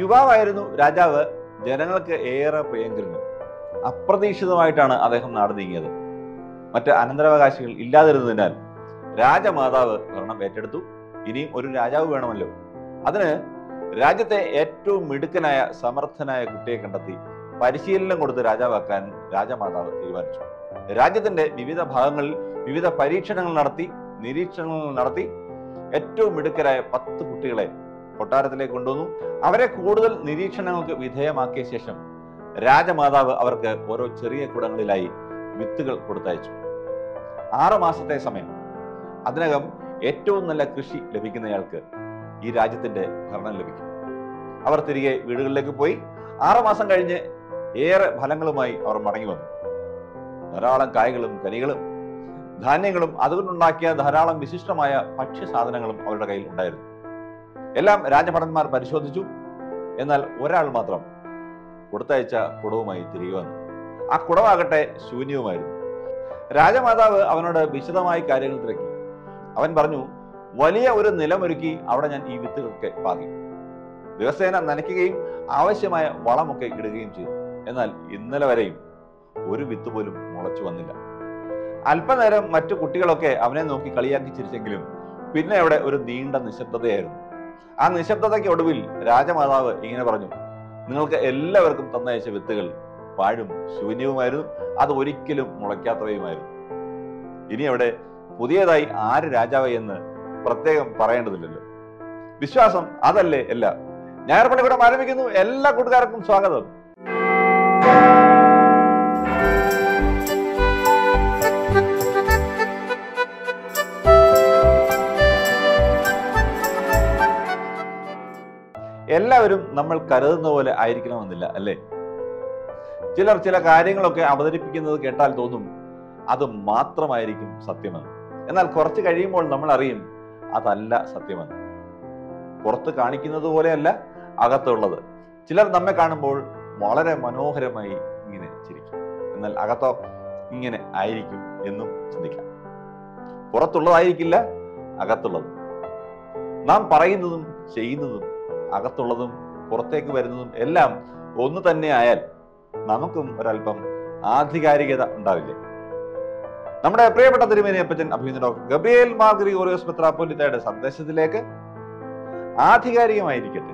യുവാവായിരുന്നു രാജാവ്, ജനങ്ങൾക്ക് ഏറെ പ്രിയങ്കരനും. അപ്രതീക്ഷിതമായിട്ടാണ് അദ്ദേഹം നാട് നീങ്ങിയത്. മറ്റ് അനന്തരാവകാശികൾ ഇല്ലാതിരുന്നതിനാൽ രാജമാതാവ് ഭരണം ഏറ്റെടുത്തു. ഇനിയും ഒരു രാജാവ് വേണമല്ലോ. അതിന് രാജ്യത്തെ ഏറ്റവും മിടുക്കനായ സമർത്ഥനായ കുട്ടിയെ കണ്ടെത്തി പരിശീലനം കൊടുത്ത് രാജാവാക്കാൻ രാജമാതാവ് തീരുമാനിച്ചു. രാജ്യത്തിന്റെ വിവിധ ഭാഗങ്ങളിൽ വിവിധ പരീക്ഷണങ്ങൾ നടത്തി, നിരീക്ഷണങ്ങൾ നടത്തി ഏറ്റവും മിടുക്കരായ 10 കുട്ടികളെ കൊട്ടാരത്തിലേക്ക് കൊണ്ടുവന്നു. അവരെ കൂടുതൽ നിരീക്ഷണങ്ങൾക്ക് വിധേയമാക്കിയ ശേഷം രാജമാതാവ് അവർക്ക് ഓരോ ചെറിയ കുടങ്ങളിലായി വിത്തുകൾ കൊടുത്തയച്ചു. 6 മാസത്തെ സമയം. അതിനകം ഏറ്റവും നല്ല കൃഷി ലഭിക്കുന്നയാൾക്ക് ഈ രാജ്യത്തിന്റെ ഭരണം ലഭിക്കും. അവർ തിരികെ വീടുകളിലേക്ക് പോയി. 6 മാസം കഴിഞ്ഞ് ഏറെ ഫലങ്ങളുമായി അവർ മടങ്ങി വന്നു. ധാരാളം കായ്കളും കനികളും ധാന്യങ്ങളും അതുകൊണ്ടുണ്ടാക്കിയ ധാരാളം വിശിഷ്ടമായ ഭക്ഷ്യസാധനങ്ങളും അവരുടെ കയ്യിൽ ഉണ്ടായിരുന്നു. എല്ലാം രാജഭടന്മാർ പരിശോധിച്ചു. എന്നാൽ ഒരാൾ മാത്രം കൊടുത്തയച്ച കുടവുമായി തിരികെ വന്നു. ആ കുടവാകട്ടെ ശൂന്യവുമായിരുന്നു. രാജമാതാവ് അവനോട് വിശദമായി കാര്യങ്ങൾ തിരക്കി. അവൻ പറഞ്ഞു, വലിയ ഒരു നിലമൊരുക്കി അവിടെ ഞാൻ ഈ വിത്തുകളൊക്കെ പാകി. ദിവസേന നനയ്ക്കുകയും ആവശ്യമായ വളമൊക്കെ ഇടുകയും ചെയ്തു. എന്നാൽ ഇന്നലെ വരെയും ഒരു വിത്ത് പോലും മുളച്ചു വന്നില്ല. അല്പനേരം മറ്റു കുട്ടികളൊക്കെ അവനെ നോക്കി കളിയാക്കി ചിരിച്ചെങ്കിലും പിന്നെ അവിടെ ഒരു നീണ്ട നിശബ്ദതയായിരുന്നു. ആ നിശബ്ദതയ്ക്ക് ഒടുവിൽ രാജമാതാവ് ഇങ്ങനെ പറഞ്ഞു, നിങ്ങൾക്ക് എല്ലാവർക്കും തന്നയച്ച വിത്തുകൾ പാഴും ശൂന്യവുമായിരുന്നു. അത് ഒരിക്കലും മുളയ്ക്കാത്തവയുമായിരുന്നു. ഇനി അവിടെ പുതിയതായി ആര് രാജാവ് എന്ന് പ്രത്യേകം പറയേണ്ടതില്ലല്ലോ. വിശ്വാസം അതല്ലേ എല്ലാം. ഞായർപള്ളിക്കൂടം ആരംഭിക്കുന്നു. എല്ലാ കൂട്ടുകാർക്കും സ്വാഗതം. എല്ലാവരും നമ്മൾ കരുതുന്ന പോലെ ആയിരിക്കണമെന്നില്ല, അല്ലേ? ചിലർ ചില കാര്യങ്ങളൊക്കെ അവതരിപ്പിക്കുന്നത് കേട്ടാൽ തോന്നും അത് മാത്രമായിരിക്കും സത്യമെന്ന്. എന്നാൽ കുറച്ച് കഴിയുമ്പോൾ നമ്മൾ അറിയും അതല്ല സത്യമെന്ന്. പുറത്ത് കാണിക്കുന്നത് പോലെയല്ല അകത്തുള്ളത്. ചിലർ നമ്മെ കാണുമ്പോൾ വളരെ മനോഹരമായി ഇങ്ങനെ ചിരിക്കും, എന്നാൽ അകത്തോ ഇങ്ങനെ ആയിരിക്കും എന്നും ചിന്തിക്കാം. പുറത്തുള്ളതായിരിക്കില്ല അകത്തുള്ളത്. നാം പറയുന്നതും ചെയ്യുന്നതും അകത്തുള്ളതും പുറത്തേക്ക് വരുന്നതും എല്ലാം ഒന്ന് തന്നെ ആയാൽ നമുക്കും ഒരല്പം ആധികാരികത ഉണ്ടാവില്ലേ? നമ്മുടെ പ്രിയപ്പെട്ട തിരുമേനി അപ്പച്ചൻ അഭിനന്ദ ഡോക്ടർ ഗബ്രിയേൽ മാർ ഗ്രിഗോറിയോസ് മെത്രാപ്പോലീത്തയുടെ സന്ദേശത്തിലേക്ക് ആധികാരികമായിരിക്കട്ടെ.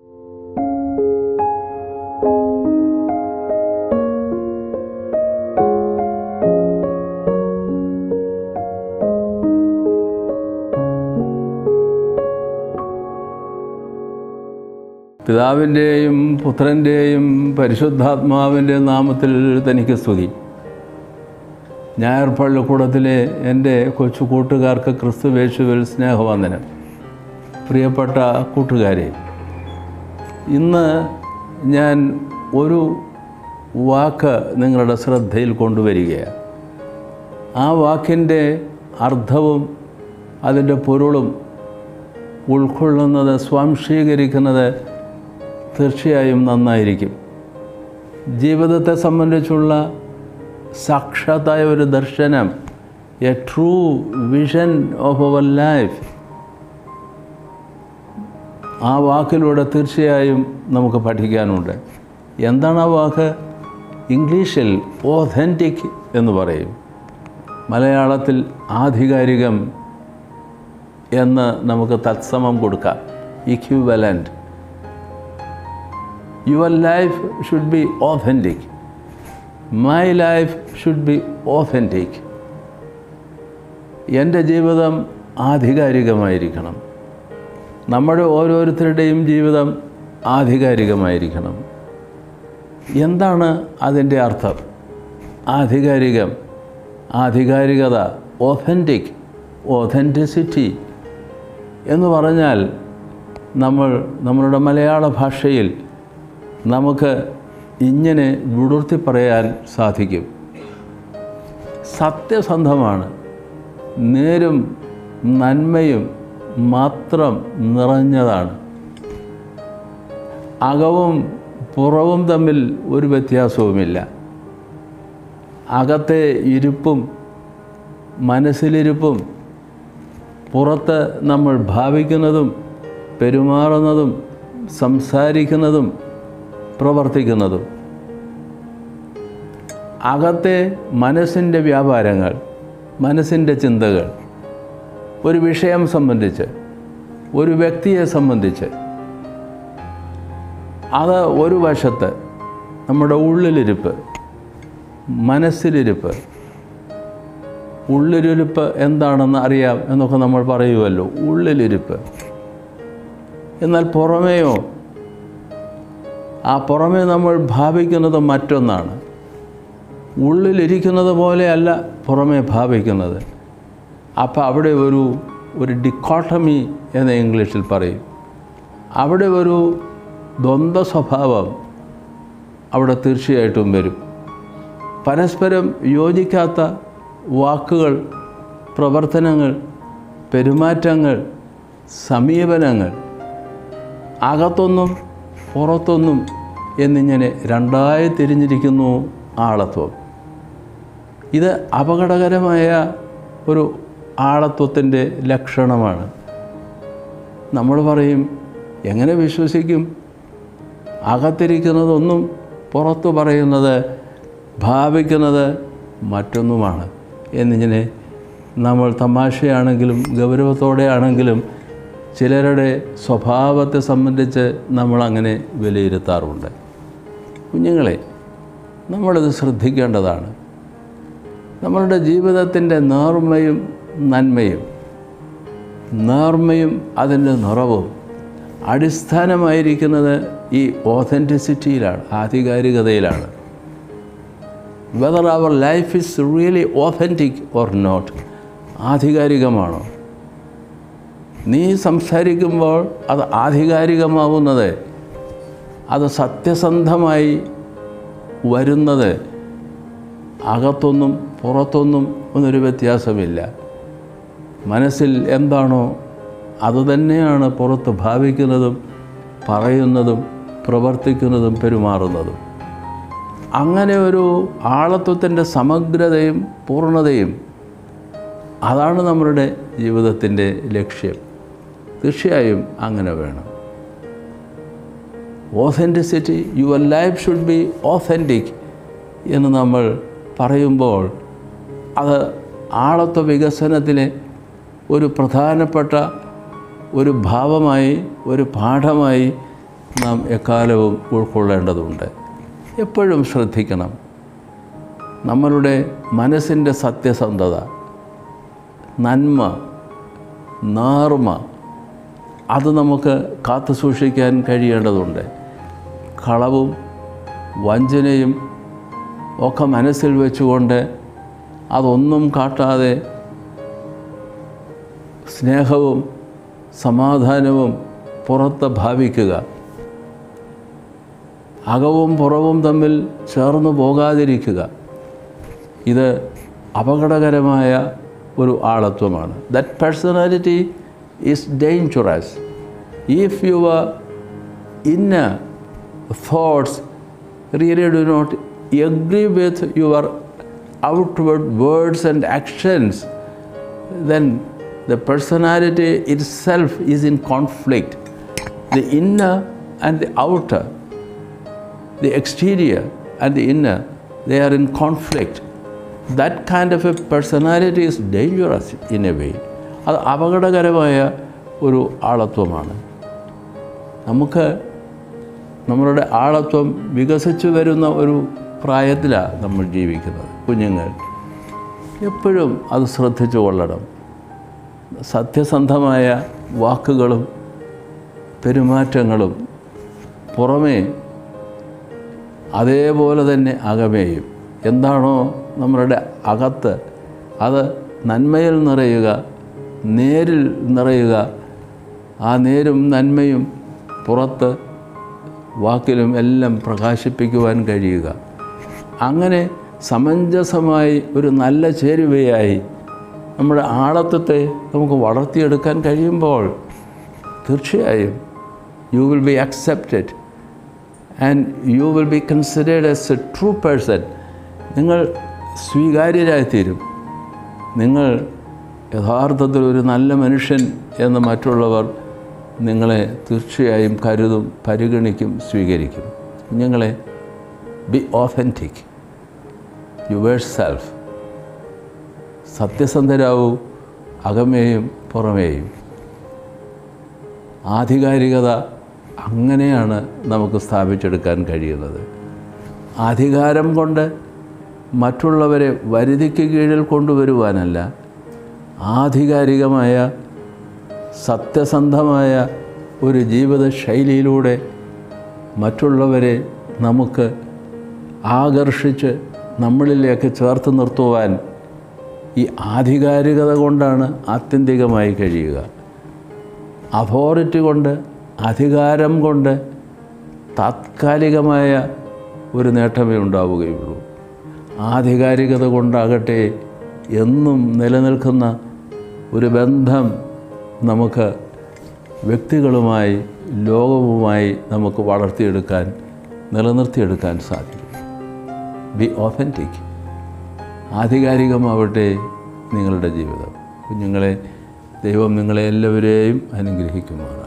പിതാവിൻ്റെയും പുത്രൻ്റെയും പരിശുദ്ധാത്മാവിൻ്റെ നാമത്തിൽ തനിക്ക് സ്തുതി. ഞായർ പള്ളിക്കൂടത്തിലെ എൻ്റെ കൊച്ചു കൂട്ടുകാർക്ക് ക്രിസ്തുവേശുവിൽ സ്നേഹവന്ദനം. പ്രിയപ്പെട്ട കൂട്ടുകാരെ, ഇന്ന് ഞാൻ ഒരു വാക്ക് നിങ്ങളുടെ ശ്രദ്ധയിൽ കൊണ്ടുവരികയാണ്. ആ വാക്കിൻ്റെ അർത്ഥവും അതിൻ്റെ പൊരുളും ഉൾക്കൊള്ളുന്നത്, സ്വാംശീകരിക്കുന്നത് തീർച്ചയായും നന്നായിരിക്കും. ജീവിതത്തെ സംബന്ധിച്ചുള്ള സാക്ഷാത്തായ ഒരു ദർശനം, a true vision of our life, ആ വാക്കിലൂടെ തീർച്ചയായും നമുക്ക് പഠിക്കാനുണ്ട്. എന്താണ് ആ വാക്ക്? ഇംഗ്ലീഷിൽ ഓഥൻറ്റിക് എന്ന് പറയും, മലയാളത്തിൽ ആധികാരികം എന്ന് നമുക്ക് തത്സമം കൊടുക്കാം, ഇക്വിവലൻ്റ്. Your life should be authentic. My life should be authentic. എൻ്റെ ജീവിതം ആധികാരികമായിരിക്കണം. നമ്മുടെ ഓരോരുത്തരുടെയും ജീവിതം ആധികാരികമായിരിക്കണം. എന്താണ് അതിൻ്റെ അർത്ഥം? ആധികാരികം, ആധികാരികത, ഓഥൻറ്റിക്, ഓഥൻറ്റിസിറ്റി എന്ന് പറഞ്ഞാൽ നമ്മളുടെ മലയാള ഭാഷയിൽ നമുക്ക് ഇങ്ങനെ വിടുർത്തി പറയാൻ സാധിക്കും. സത്യസന്ധമാണ്, നേരും നന്മയും മാത്രം നിറഞ്ഞതാണ്. അകവും പുറവും തമ്മിൽ ഒരു വ്യത്യാസവുമില്ല. അകത്തെ ഇരിപ്പും മനസ്സിലിരിപ്പും പുറത്ത് നമ്മൾ ഭാവിക്കുന്നതും പെരുമാറുന്നതും സംസാരിക്കുന്നതും പ്രവർത്തിക്കുന്നതും. അകത്തെ മനസ്സിൻ്റെ വ്യാപാരങ്ങൾ, മനസ്സിൻ്റെ ചിന്തകൾ, ഒരു വിഷയം സംബന്ധിച്ച്, ഒരു വ്യക്തിയെ സംബന്ധിച്ച്, അത് ഒരു വശത്ത് നമ്മുടെ ഉള്ളിലിരിപ്പ്, മനസ്സിലിരിപ്പ്. ഉള്ളിലിരിപ്പ് എന്താണെന്ന് അറിയാം എന്നൊക്കെ നമ്മൾ പറയുമല്ലോ, ഉള്ളിലിരിപ്പ്. എന്നാൽ പുറമേയോ? ആ പുറമേ നമ്മൾ ഭാവിക്കുന്നത് മറ്റൊന്നാണ്. ഉള്ളിലിരിക്കുന്നത് പോലെയല്ല പുറമേ ഭാവിക്കുന്നത്. അപ്പോൾ അവിടെ ഒരു ഡിക്കോട്ടമി എന്ന് ഇംഗ്ലീഷിൽ പറയും. അവിടെ ഒരു ദ്വന്ദ്വ സ്വഭാവം അവിടെ തീർച്ചയായിട്ടും വരും. പരസ്പരം യോജിക്കാത്ത വാക്കുകൾ, പ്രവർത്തനങ്ങൾ, പെരുമാറ്റങ്ങൾ, സമീപനങ്ങൾ, അകത്തൊന്നും പുറത്തൊന്നും എന്നിങ്ങനെ രണ്ടായി തിരിഞ്ഞിരിക്കുന്നു ആളത്വം. ഇത് അപകടകരമായ ഒരു ആളത്വത്തിൻ്റെ ലക്ഷണമാണ്. നമ്മൾ പറയും, എങ്ങനെ വിശ്വസിക്കും? അകത്തിരിക്കുന്നതൊന്നും പുറത്തു പറയുന്നത്, ഭാവിക്കുന്നത് മറ്റൊന്നുമാണ് എന്നിങ്ങനെ നമ്മൾ തമാശയാണെങ്കിലും ഗൗരവത്തോടെ ആണെങ്കിലും ചിലരുടെ സ്വഭാവത്തെ സംബന്ധിച്ച് നമ്മളങ്ങനെ വിലയിരുത്താറുണ്ട്. കുഞ്ഞുങ്ങളെ, നമ്മളിത് ശ്രദ്ധിക്കേണ്ടതാണ്. നമ്മളുടെ ജീവിതത്തിൻ്റെ നേർമ്മയും നന്മയും, നേർമ്മയും അതിൻ്റെ നിറവും അടിസ്ഥാനമായിരിക്കുന്നത് ഈ ഓതൻറ്റിസിറ്റിയിലാണ്, ആധികാരികതയിലാണ്. Whether our life is really authentic or not, ആധികാരികമാണോ? നീ സംസാരിക്കുമ്പോൾ അത് ആധികാരികമാവുന്നത്, അത് സത്യസന്ധമായി വരുന്നത്, അകത്തൊന്നും പുറത്തൊന്നും ഒന്നൊരു വ്യത്യാസമില്ല. മനസ്സിൽ എന്താണോ അതുതന്നെയാണ് പുറത്ത് ഭാവിക്കുന്നതും പറയുന്നതും പ്രവർത്തിക്കുന്നതും പെരുമാറുന്നതും. അങ്ങനെ ഒരു ആളത്വത്തിൻ്റെ സമഗ്രതയും പൂർണ്ണതയും അതാണ് നമ്മുടെ ജീവിതത്തിൻ്റെ ലക്ഷ്യം. തീർച്ചയായും അങ്ങനെ വേണം. Authenticity, your life should be authentic എന്ന് നമ്മൾ പറയുമ്പോൾ അത് ആളത്വ വികസനത്തിലെ ഒരു പ്രധാനപ്പെട്ട ഒരു ഭാവമായി, ഒരു പാഠമായി നാം എക്കാലവും ഉൾക്കൊള്ളേണ്ടതുണ്ട്. എപ്പോഴും ശ്രദ്ധിക്കണം, നമ്മളുടെ മനസ്സിൻ്റെ സത്യസന്ധത, നന്മ, നേർമ അത് നമുക്ക് കാത്തു സൂക്ഷിക്കാൻ കഴിയേണ്ടതുണ്ട്. കളവും വഞ്ചനയും ഒക്കെ മനസ്സിൽ വെച്ചുകൊണ്ട് അതൊന്നും കാട്ടാതെ സ്നേഹവും സമാധാനവും പുറത്ത് ഭാവിക്കുക. അകവും പുറവും തമ്മിൽ ചേർന്നു പോകാതിരിക്കുക. ഇത് അപകടകരമായ ഒരു ആളത്വമാണ്. That personality is dangerous. If your inner thoughts really do not agree with your outward words and actions, then the personality itself is in conflict. The inner and the outer, the exterior and the inner, they are in conflict. That kind of a personality is dangerous in a way. അത് അപകടകരമായ ഒരു ആളത്വമാണ്. നമുക്ക് നമ്മളുടെ ആളത്വം വികസിച്ചു വരുന്ന ഒരു പ്രായത്തിലാണ് നമ്മൾ ജീവിക്കുന്നത്. കുഞ്ഞുങ്ങൾ എപ്പോഴും അത് ശ്രദ്ധിച്ചു കൊള്ളണം. സത്യസന്ധമായ വാക്കുകളും പെരുമാറ്റങ്ങളും പുറമേ അതേപോലെ തന്നെ അകമേയും. എന്താണോ നമ്മളുടെ അകത്ത് അത് നന്മയിൽ നിറയുക, നേരിൽ നിറയുക. ആ നേരും നന്മയും പുറത്ത് വാക്കിലും എല്ലാം പ്രകാശിപ്പിക്കുവാൻ കഴിയുക. അങ്ങനെ സമഞ്ജസമായി ഒരു നല്ല ചേരുവയായി നമ്മുടെ ആളത്വത്തെ നമുക്ക് വളർത്തിയെടുക്കാൻ കഴിയുമ്പോൾ തീർച്ചയായും you will be accepted and you will be considered as a true person. നിങ്ങൾ സ്വീകാര്യരായിത്തീരും. നിങ്ങൾ യഥാർത്ഥത്തിൽ ഒരു നല്ല മനുഷ്യൻ എന്ന് മറ്റുള്ളവർ നിങ്ങളെ തീർച്ചയായും കരുതും, പരിഗണിക്കും, സ്വീകരിക്കും. കുഞ്ഞുങ്ങളെ, ബി ഓഥൻറ്റിക്, യുവർ സെൽഫ്. സത്യസന്ധരാവൂ, അകമേയും പുറമേയും. ആധികാരികത അങ്ങനെയാണ് നമുക്ക് സ്ഥാപിച്ചെടുക്കാൻ കഴിയുന്നത്. അധികാരം കൊണ്ട് മറ്റുള്ളവരെ വരുതിക്ക് കീഴിൽ കൊണ്ടുവരുവാനല്ല, ആധികാരികമായ സത്യസന്ധമായ ഒരു ജീവിത ശൈലിയിലൂടെ മറ്റുള്ളവരെ നമുക്ക് ആകർഷിച്ച് നമ്മളിലേക്ക് ചേർത്ത് നിർത്തുവാൻ ഈ ആധികാരികത കൊണ്ടാണ് ആത്യന്തികമായി കഴിയുക. അതോറിറ്റി കൊണ്ട്, അധികാരം കൊണ്ട് താത്കാലികമായ ഒരു നേട്ടമേ ഉണ്ടാവുകയുള്ളൂ. ആധികാരികത കൊണ്ടാകട്ടെ എന്നും നിലനിൽക്കുന്ന ഒരു ബന്ധം നമുക്ക് വ്യക്തികളുമായി, ലോകവുമായി നമുക്ക് വളർത്തിയെടുക്കാൻ, നിലനിർത്തിയെടുക്കാൻ സാധിക്കും. ബി ഓഥൻറ്റിക്. ആധികാരികമാവട്ടെ നിങ്ങളുടെ ജീവിതം. കുഞ്ഞുങ്ങളെ, ദൈവം നിങ്ങളെ എല്ലാവരെയും അനുഗ്രഹിക്കുമാറാണ്.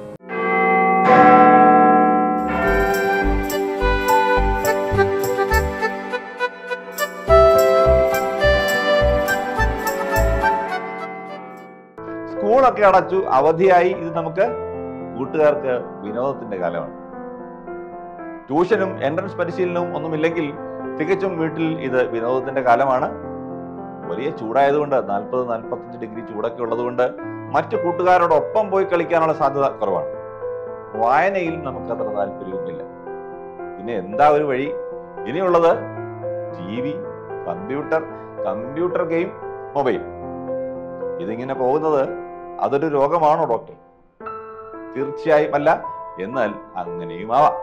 സ്കൂളൊക്കെ അടച്ചു, അവധിയായി. ഇത് നമുക്ക് കൂട്ടുകാർക്ക് വിനോദത്തിന്റെ കാലമാണ്. ട്യൂഷനും എൻട്രൻസ് പരിശീലനവും ഒന്നുമില്ലെങ്കിൽ തികച്ചും വീട്ടിൽ ഇത് വിനോദത്തിന്റെ കാലമാണ്. വലിയ ചൂടായതുകൊണ്ട്, 40-45 ഡിഗ്രി ചൂടൊക്കെ ഉള്ളതുകൊണ്ട് മറ്റു കൂട്ടുകാരോടൊപ്പം പോയി കളിക്കാനുള്ള സാധ്യത കുറവാണ്. വായനയിൽ നമുക്കത്ര താല്പര്യവുമില്ല. പിന്നെ എന്താ ഒരു വഴി? ഇനിയുള്ളത് TV, കമ്പ്യൂട്ടർ ഗെയിം, മൊബൈൽ. ഇതിങ്ങനെ പോകുന്നത് അതൊരു രോഗമാണോ ഡോക്ടർ? തീർച്ചയായും അല്ല. എന്നാൽ അങ്ങനെയും ആവാം.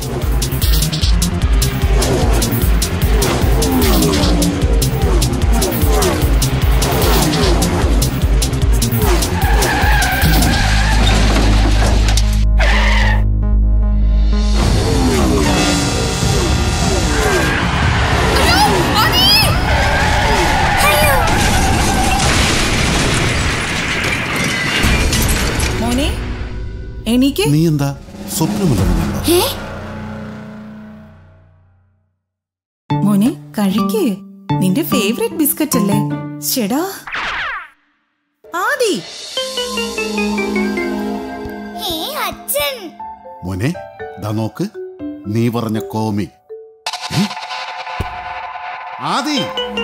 നീ എന്താ സ്വപ്നമല്ല മോനെ? കഴിക്കേ, നിന്റെ ഫേവറേറ്റ് ബിസ്ക്കറ്റ് അല്ലേ? ചേടാ ആദി. മോനെ, ദാ നോക്ക്, നീ പറഞ്ഞ കോമി. ആദി,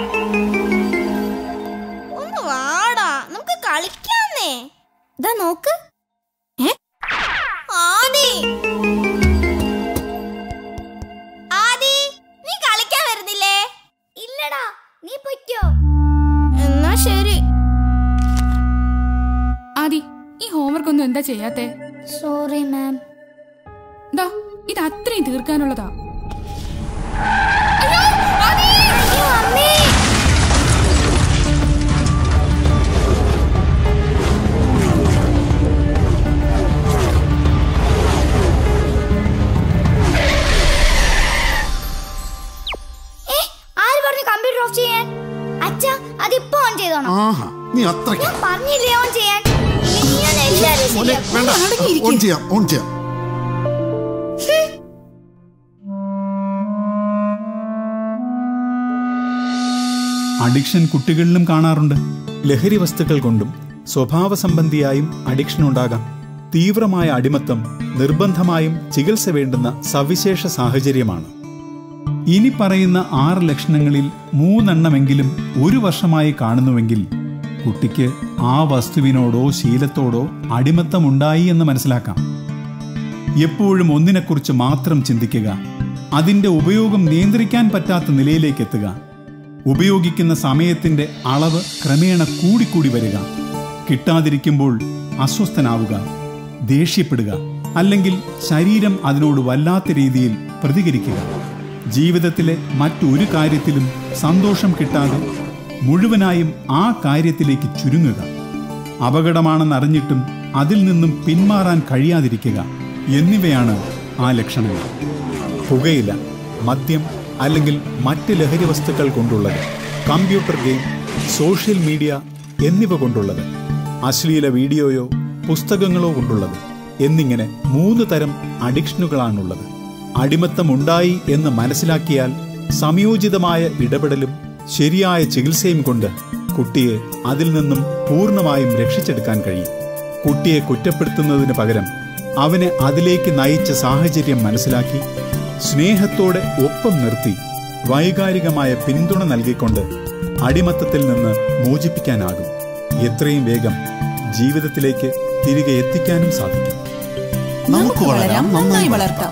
ഒന്ന് വാടാ, നമുക്ക് കളിക്കാന്നേ. ദാ നോക്ക്. ആദി, ആദി, നീ കളിക്കാൻ വരുന്നില്ലേ? ഇല്ലടാ, നീ പൊയ്ക്കോ. എന്നാ ശരി. ആദി, ഈ ഹോംവർക്ക് ഒന്നും എന്താ ചെയ്യാത്തെ? Sorry ma'am. ദാ, ഇത് അത്രയും തീർക്കാനുള്ളതാ. നീ അത്രയ്ക്ക് പറഞ്ഞില്ലേ ഓൺ ചെയ്യാൻ? ഓൺ ചെയ്യാം. അഡിക്ഷൻ കുട്ടികളിലും കാണാറുണ്ട്. ലഹരി വസ്തുക്കൾ കൊണ്ടും സ്വഭാവ സംബന്ധിയായും അഡിക്ഷൻ ഉണ്ടാകാം. തീവ്രമായ അടിമത്തം നിർബന്ധമായും ചികിത്സ വേണ്ടുന്ന സവിശേഷ സാഹചര്യമാണ്. ഇനി പറയുന്ന 6 ലക്ഷണങ്ങളിൽ 3 എണ്ണമെങ്കിലും 1 വർഷമായി കാണുന്നുവെങ്കിൽ കുട്ടിക്ക് ആ വസ്തുവിനോടോ ശീലത്തോടോ അടിമത്തമുണ്ടായി എന്ന് മനസ്സിലാക്കാം. എപ്പോഴും ഒന്നിനെക്കുറിച്ച് മാത്രം ചിന്തിക്കുക, അതിൻ്റെ ഉപയോഗം നിയന്ത്രിക്കാൻ പറ്റാത്ത നിലയിലേക്ക് എത്തുക, ഉപയോഗിക്കുന്ന സമയത്തിൻ്റെ അളവ് ക്രമേണ കൂടിക്കൂടി വരിക, കിട്ടാതിരിക്കുമ്പോൾ അസ്വസ്ഥനാവുക, ദേഷ്യപ്പെടുക, അല്ലെങ്കിൽ ശരീരം അതിനോട് വല്ലാത്ത രീതിയിൽ പ്രതികരിക്കുക, ജീവിതത്തിലെ മറ്റൊരു കാര്യത്തിലും സന്തോഷം കിട്ടാതെ മുഴുവനായും ആ കാര്യത്തിലേക്ക് ചുരുങ്ങുക, അപകടമാണെന്നറിഞ്ഞിട്ടും അതിൽ നിന്നും പിന്മാറാൻ കഴിയാതിരിക്കുക എന്നിവയാണ് ആ ലക്ഷണങ്ങൾ. പുകയില, മദ്യം അല്ലെങ്കിൽ മറ്റ് ലഹരി വസ്തുക്കൾ കൊണ്ടുള്ളത്, കമ്പ്യൂട്ടർ ഗെയിം, സോഷ്യൽ മീഡിയ എന്നിവ കൊണ്ടുള്ളത്, അശ്ലീല വീഡിയോയോ പുസ്തകങ്ങളോ കൊണ്ടുള്ളത്, എന്നിങ്ങനെ 3 തരം അഡിക്ഷനുകളാണുള്ളത്. അടിമത്തം ഉണ്ടായി എന്ന് മനസ്സിലാക്കിയാൽ സംയോജിതമായ ഇടപെടലും ശരിയായ ചികിത്സയും കൊണ്ട് കുട്ടിയെ അതിൽ നിന്നും പൂർണ്ണമായും രക്ഷിച്ചെടുക്കാൻ കഴിയും. കുട്ടിയെ കുറ്റപ്പെടുത്തുന്നതിന് പകരം അവനെ അതിലേക്ക് നയിച്ച സാഹചര്യം മനസ്സിലാക്കി സ്നേഹത്തോടെ ഒപ്പം നിർത്തി വൈകാരികമായ പിന്തുണ നൽകിക്കൊണ്ട് അടിമത്തത്തിൽ നിന്ന് മോചിപ്പിക്കാനാകും. എത്രയും വേഗം ജീവിതത്തിലേക്ക് തിരികെ എത്തിക്കാനും സാധിക്കും. നമുക്ക് വളരാം, നന്നായി വളർത്താം.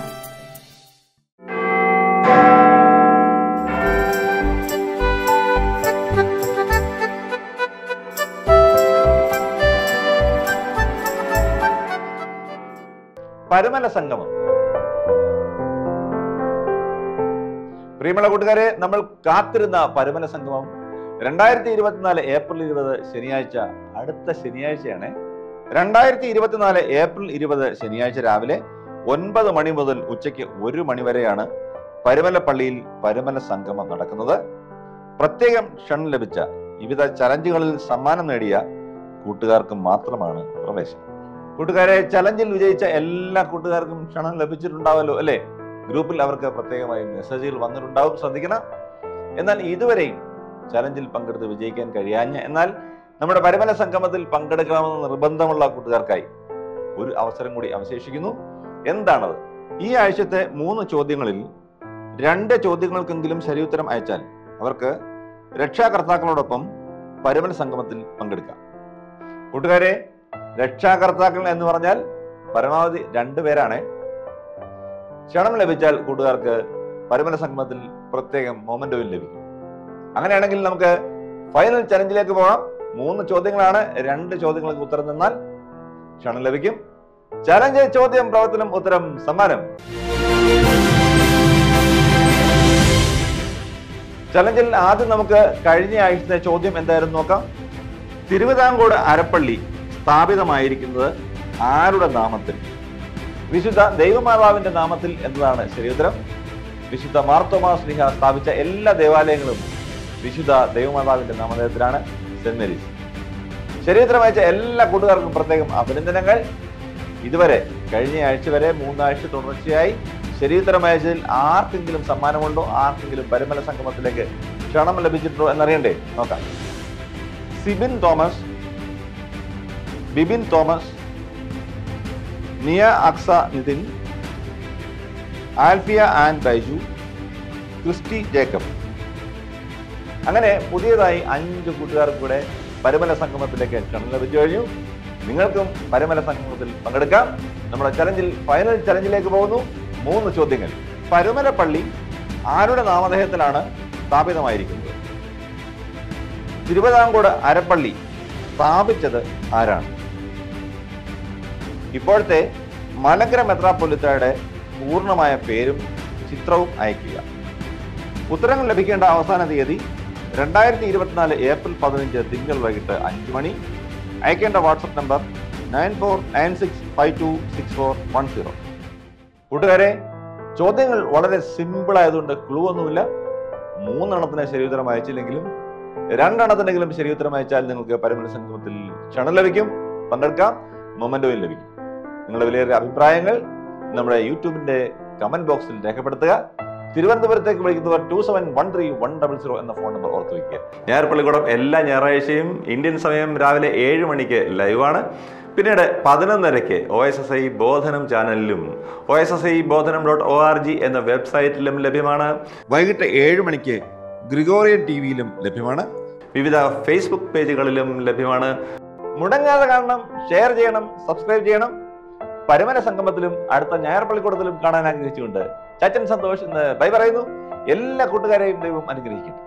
പരുമല സംഗമം. പ്രിയമുള്ള കൂട്ടുകാരെ, നമ്മൾ കാത്തിരുന്ന പരുമല സംഗമം 2024 ഏപ്രിൽ 20 ശനിയാഴ്ച, അടുത്ത ശനിയാഴ്ചയാണ്. 2024 ഏപ്രിൽ 20 ശനിയാഴ്ച രാവിലെ 9 മണി മുതൽ ഉച്ചയ്ക്ക് 1 മണി വരെയാണ് പരുമല പള്ളിയിൽ പരുമല സംഗമം നടക്കുന്നത്. പ്രത്യേകം ക്ഷണം ലഭിച്ച വിവിധ ചലഞ്ചുകളിൽ സമ്മാനം നേടിയ കൂട്ടുകാർക്ക് മാത്രമാണ് പ്രവേശനം. കൂട്ടുകാരെ, ചലഞ്ചിൽ വിജയിച്ച എല്ലാ കൂട്ടുകാർക്കും ക്ഷണം ലഭിച്ചിട്ടുണ്ടാവല്ലോ അല്ലെ? ഗ്രൂപ്പിൽ അവർക്ക് പ്രത്യേകമായി മെസ്സേജുകൾ വന്നിട്ടുണ്ടാവും, ശ്രദ്ധിക്കണം. എന്നാൽ ഇതുവരെയും ചലഞ്ചിൽ പങ്കെടുത്ത് വിജയിക്കാൻ കഴിയാഞ്ഞ, എന്നാൽ നമ്മുടെ പരുമല സംഗമത്തിൽ പങ്കെടുക്കണമെന്ന് നിർബന്ധമുള്ള കൂട്ടുകാർക്കായി ഒരു അവസരം കൂടി അവശേഷിക്കുന്നു. എന്താണത്? ഈ ആഴ്ചത്തെ 3 ചോദ്യങ്ങളിൽ 2 ചോദ്യങ്ങൾക്കെങ്കിലും ശരിയുത്തരം അയച്ചാൽ അവർക്ക് രക്ഷാകർത്താക്കളോടൊപ്പം പരുമല സംഗമത്തിൽ പങ്കെടുക്കാം. കൂട്ടുകാരെ, രക്ഷാകർത്താക്കൾ എന്ന് പറഞ്ഞാൽ പരമാവധി 2 പേരാണ്. ക്ഷണം ലഭിച്ചാൽ കൂട്ടുകാർക്ക് പരുമല സംഗമത്തിൽ പ്രത്യേകം മൊമെന്റോയും ലഭിക്കും. അങ്ങനെയാണെങ്കിൽ നമുക്ക് ഫൈനൽ ചലഞ്ചിലേക്ക് പോകാം. 3 ചോദ്യങ്ങളാണ്. 2 ചോദ്യങ്ങൾക്ക് ഉത്തരം തന്നാൽ ക്ഷണം ലഭിക്കും. ചലഞ്ച്, ചോദ്യം, പ്രവർത്തനം, ഉത്തരം, സമ്മാനം. ചലഞ്ചിൽ ആദ്യം നമുക്ക് കഴിഞ്ഞ ആഴ്ചത്തെ ചോദ്യം എന്തായിരുന്നു നോക്കാം. തിരുവിതാംകൂട് അരപ്പള്ളി സ്ഥാപിതമായിരിക്കുന്നത് ആരുടെ നാമത്തിൽ? വിശുദ്ധ ദൈവമാതാവിന്റെ നാമത്തിൽ എന്നതാണ് ശരിയുത്തരം. വിശുദ്ധ മാർത്തോമാ ശ്ലീഹ സ്ഥാപിച്ച എല്ലാ ദേവാലയങ്ങളും വിശുദ്ധ ദൈവമാതാവിന്റെ നാമധേയത്തിലാണ്, സെന്റ് മേരീസ്. ശരിയുത്തരം അയച്ച എല്ലാ കൂട്ടുകാർക്കും പ്രത്യേകം അഭിനന്ദനങ്ങൾ. ഇതുവരെ കഴിഞ്ഞ ആഴ്ച വരെ 3 ആഴ്ച തുടർച്ചയായി ശരിയുത്തരം അയച്ചതിൽ ആർക്കെങ്കിലും സമ്മാനമുണ്ടോ? ആർക്കെങ്കിലും പരുമല സംഗമത്തിലേക്ക് ക്ഷണം ലഭിച്ചിട്ടുണ്ടോ എന്നറിയണ്ടേ? നോക്കാം. Sibin Thomas, Bibin Thomas, Nia Aksa Nitin, Alphia and Baiju, Christy Jacob. അങ്ങനെ പുതിയതായി 5 കൂട്ടുകാർക്ക് കൂടെ പരുമല സംഗമത്തിലേക്ക് ക്ഷണം ലഭിച്ചു കഴിഞ്ഞു. നിങ്ങൾക്കും പരുമല സംഗമത്തിൽ പങ്കെടുക്കാം. നമ്മുടെ ചലഞ്ചിൽ ഫൈനൽ ചലഞ്ചിലേക്ക് പോകുന്നു. 3 ചോദ്യങ്ങൾ. പരുമല പള്ളി ആരുടെ നാമധേയത്തിലാണ് സ്ഥാപിതമായിരിക്കുന്നത്? തിരുവിതാംകൂട് അരപ്പള്ളി സ്ഥാപിച്ചത് ആരാണ്? ഇപ്പോഴത്തെ മലങ്കര മെത്രാപ്പൊലിത്തയുടെ പൂർണ്ണമായ പേരും ചിത്രവും അയക്കുക. ഉത്തരങ്ങൾ ലഭിക്കേണ്ട അവസാന തീയതി 2024 ഏപ്രിൽ 15 തിങ്കൾ വൈകിട്ട് 5 മണി. അയക്കേണ്ട വാട്സപ്പ് നമ്പർ 9496526410. കൂട്ടുകാരെ, ചോദ്യങ്ങൾ വളരെ സിമ്പിൾ ആയതുകൊണ്ട് ക്ലൂ ഒന്നുമില്ല. 3 എണ്ണത്തിന് ശരിയുത്തരം അയച്ചില്ലെങ്കിലും 2 എണ്ണത്തിനെങ്കിലും ശരിയുത്തരം അയച്ചാൽ നിങ്ങൾക്ക് പരുമല സംഗമത്തിൽ ക്ഷണം ലഭിക്കും, പങ്കെടുക്കാം, മൊമെന്റോയും ലഭിക്കും. നിങ്ങളുടെ വിലയേറിയ അഭിപ്രായങ്ങൾ നമ്മുടെ യൂട്യൂബിന്റെ കമന്റ് ബോക്സിൽ രേഖപ്പെടുത്തുക. തിരുവനന്തപുരത്തേക്ക് വിളിക്കുന്നവർ 2713-100 എന്ന ഫോൺ നമ്പർ ഓർത്ത് വയ്ക്കുക. ഞായർപ്പള്ളിക്കൂടം എല്ലാ ഞായറാഴ്ചയും ഇന്ത്യൻ സമയം രാവിലെ 7 മണിക്ക് ലൈവാണ്. പിന്നീട് 11:30 OSSI ബോധനം ചാനലിലും OSSIബോധനം.org എന്ന വെബ്സൈറ്റിലും ലഭ്യമാണ്. വൈകിട്ട് 7 മണിക്ക് ഗ്രിഗോറിയൻ ടിവിയിലും ലഭ്യമാണ്. വിവിധ ഫേസ്ബുക്ക് പേജുകളിലും ലഭ്യമാണ്. മുടങ്ങാതെ കാണണം, ഷെയർ ചെയ്യണം, സബ്സ്ക്രൈബ് ചെയ്യണം. പരുമല സംഗമത്തിലും അടുത്ത ഞായർപ്പള്ളിക്കൂടത്തിലും കാണാൻ ആഗ്രഹിച്ചുകൊണ്ട് ചാച്ചൻ സന്തോഷ് എന്ന് ബൈ പറയുന്നു. എല്ലാ കൂട്ടുകാരെയും ദൈവം അനുഗ്രഹിക്കട്ടെ.